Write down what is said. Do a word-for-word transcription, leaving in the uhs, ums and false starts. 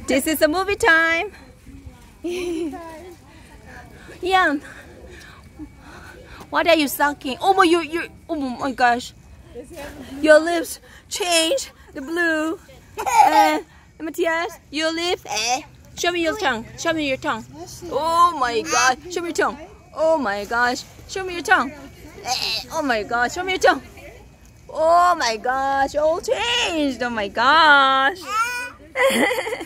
This is a movie time. Yeah. What are you sucking? Oh my, you, you. Oh my gosh. Your lips change the blue. Uh, Matthias, your lips. Eh. Show me your tongue. Show me your tongue. Oh my god. Show me your tongue. Oh my gosh. Show me your tongue. Eh. Oh my gosh. Show me your tongue. Oh my gosh. All changed. Oh my gosh.